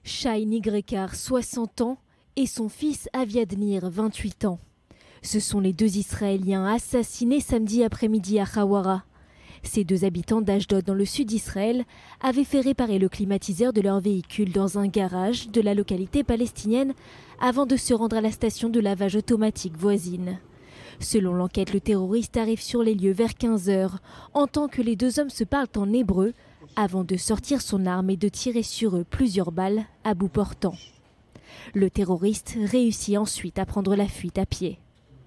Shai Nigrekar, 60 ans, et son fils Aviad Nir, 28 ans. Ce sont les deux Israéliens assassinés samedi après-midi à Hawara. Ces deux habitants d'Ashdod dans le sud d'Israël avaient fait réparer le climatiseur de leur véhicule dans un garage de la localité palestinienne avant de se rendre à la station de lavage automatique voisine. Selon l'enquête, le terroriste arrive sur les lieux vers 15 h, entend que les deux hommes se parlent en hébreu avant de sortir son arme et de tirer sur eux plusieurs balles à bout portant. Le terroriste réussit ensuite à prendre la fuite à pied.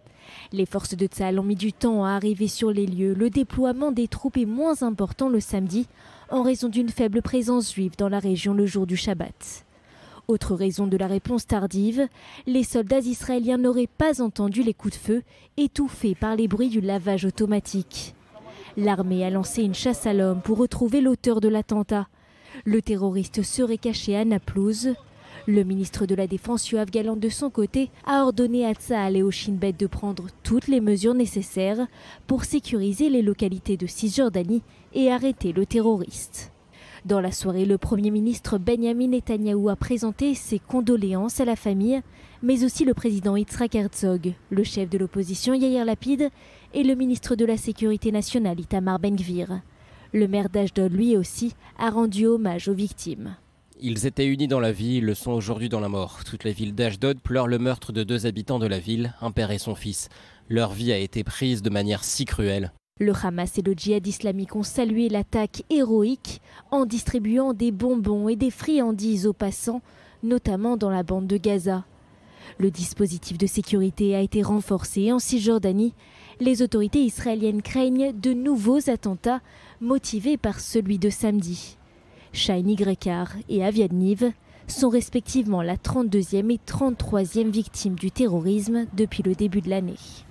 Les forces de Tsahal ont mis du temps à arriver sur les lieux. Le déploiement des troupes est moins important le samedi en raison d'une faible présence juive dans la région le jour du Shabbat. Autre raison de la réponse tardive, les soldats israéliens n'auraient pas entendu les coups de feu, étouffés par les bruits du lavage automatique. L'armée a lancé une chasse à l'homme pour retrouver l'auteur de l'attentat. Le terroriste serait caché à Naplouse. Le ministre de la Défense, Yoav Gallant, de son côté, a ordonné à Tsahal et au Shin Bet de prendre toutes les mesures nécessaires pour sécuriser les localités de Cisjordanie et arrêter le terroriste. Dans la soirée, le Premier ministre Benjamin Netanyahou a présenté ses condoléances à la famille, mais aussi le président Yitzhak Herzog, le chef de l'opposition Yair Lapid et le ministre de la Sécurité nationale Itamar Ben-Gvir. Le maire d'Ashdod, lui aussi, a rendu hommage aux victimes. Ils étaient unis dans la vie, ils le sont aujourd'hui dans la mort. Toute la ville d'Ashdod pleure le meurtre de deux habitants de la ville, un père et son fils. Leur vie a été prise de manière si cruelle. Le Hamas et le djihad islamique ont salué l'attaque héroïque en distribuant des bonbons et des friandises aux passants, notamment dans la bande de Gaza. Le dispositif de sécurité a été renforcé en Cisjordanie. Les autorités israéliennes craignent de nouveaux attentats motivés par celui de samedi. Shai Nigrekar et Aviad Nir sont respectivement la 32e et 33e victime du terrorisme depuis le début de l'année.